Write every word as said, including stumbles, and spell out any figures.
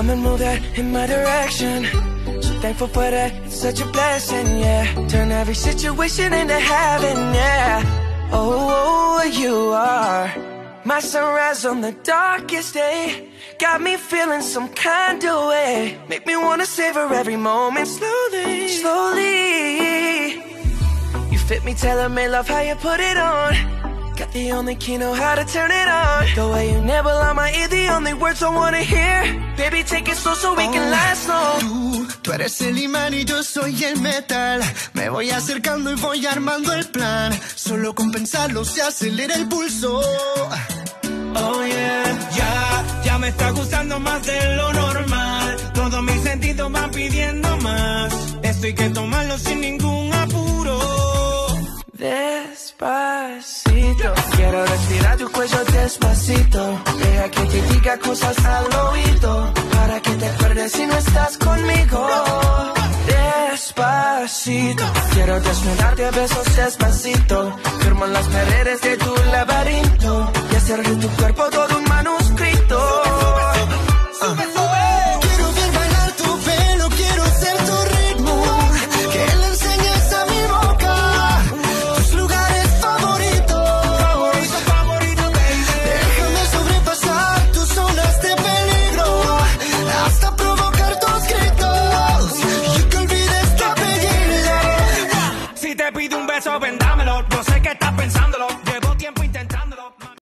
Come and move that in my direction. So thankful for that, it's such a blessing, yeah. Turn every situation into heaven, yeah. Oh, you are my sunrise on the darkest day. Got me feeling some kind of way. Make me wanna savor every moment slowly, slowly. You fit me, tailor-made, love how you put it on. Got the only key, know how to turn it on. The way you nibble on my ear, the only words I wanna hear. Baby, take it slow so we oh, can last long. Tú, tú eres el imán y yo soy el metal. Me voy acercando y voy armando el plan. Solo con pensarlo se acelera el pulso. Oh yeah, ya, ya me está gustando más de lo normal. Todos mis sentidos van pidiendo más. Esto hay que tomarlo sin ningún apuro. Despacito, quiero respirar tu cuello despacito. Deja que te diga cosas al oído, para que te acuerdes si no estás conmigo. Despacito, quiero desnudarte a besos despacito. Firmo las paredes de tu laberinto y hacer de tu cuerpo todo un manuscrito.